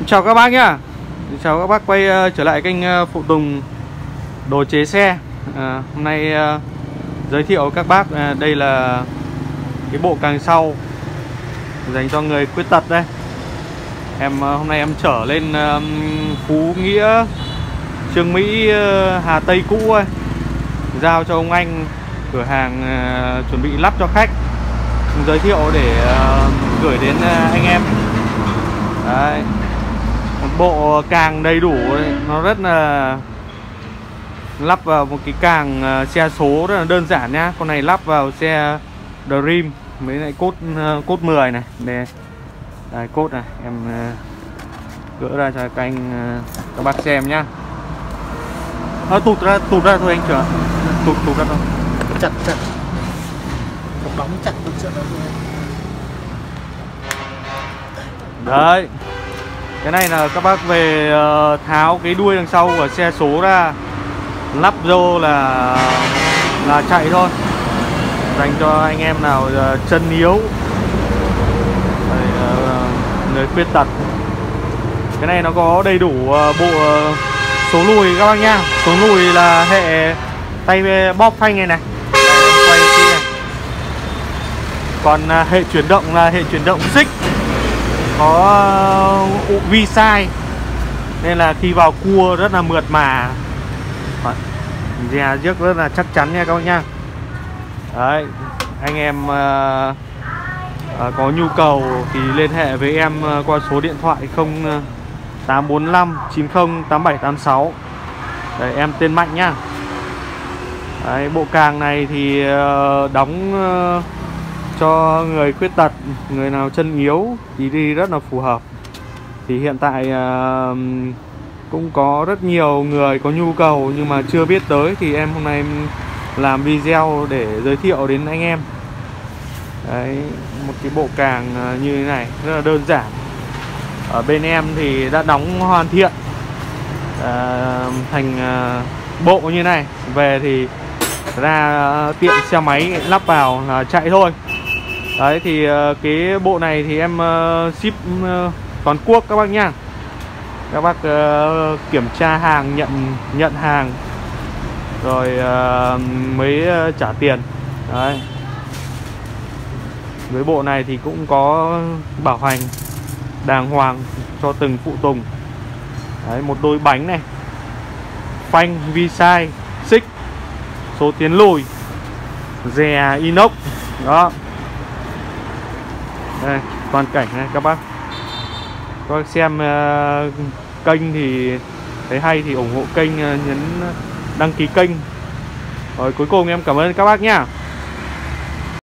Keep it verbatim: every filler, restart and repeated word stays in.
Chào các bác nhá. Chào các bác quay uh, trở lại kênh uh, Phụ Tùng Đồ Chế Xe. uh, Hôm nay uh, giới thiệu các bác uh, đây là cái bộ càng sau dành cho người khuyết tật đây. Em uh, hôm nay em trở lên uh, Phú Nghĩa, Trương Mỹ, uh, Hà Tây cũ ấy, giao cho ông anh cửa hàng uh, chuẩn bị lắp cho khách, giới thiệu để uh, gửi đến uh, anh em. Đấy, một bộ càng đầy đủ ấy. Nó rất là lắp vào một cái càng uh, xe số rất là đơn giản nhá. Con này lắp vào xe Dream mấy lại cốt uh, cốt mười này để đây, cốt này em uh, gỡ ra cho các anh uh, các bác xem nhá. Ờ, tụt ra tụt ra thôi anh trưởng, tụt tụt ra thôi, chặt chặt đóng chặt được chưa đâu. Đấy, cái này là các bác về uh, tháo cái đuôi đằng sau của xe số ra, lắp vô là là chạy thôi, dành cho anh em nào uh, chân yếu, Đây, uh, người khuyết tật. Cái này nó có đầy đủ uh, bộ uh, số lùi các bác nhá. Số lùi là hệ tay bóp phanh này này, Đây, quay kia này. Còn uh, hệ chuyển động là hệ chuyển động xích, có uh, vi sai nên là khi vào cua rất là mượt mà, dè rước rất là chắc chắn nha các bác nhá. Đấy, anh em uh, uh, có nhu cầu thì liên hệ với em uh, qua số điện thoại không tám bốn năm chín không tám bảy tám sáu. Đấy, em tên Mạnh nhá. Đấy, bộ càng này thì uh, đóng uh, cho người khuyết tật, người nào chân yếu thì đi rất là phù hợp. Thì hiện tại uh, cũng có rất nhiều người có nhu cầu nhưng mà chưa biết tới, thì em hôm nay em làm video để giới thiệu đến anh em. Đấy, một cái bộ càng uh, như thế này rất là đơn giản. Ở bên em thì đã đóng hoàn thiện uh, thành uh, bộ như này, về thì ra uh, tiệm xe máy lắp vào là chạy thôi. Đấy, thì uh, cái bộ này thì em uh, ship uh, toàn quốc các bác nhá. Các bác uh, kiểm tra hàng, nhận nhận hàng rồi uh, mới uh, trả tiền. Đấy, với bộ này thì cũng có bảo hành đàng hoàng cho từng phụ tùng. Đấy, một đôi bánh này, phanh vi sai, xích, số tiến lùi, dè inox. Đó, đây toàn cảnh này các bác. Các bác xem uh, kênh thì thấy hay thì ủng hộ kênh, uh, nhấn đăng ký kênh. Rồi cuối cùng em cảm ơn các bác nhá.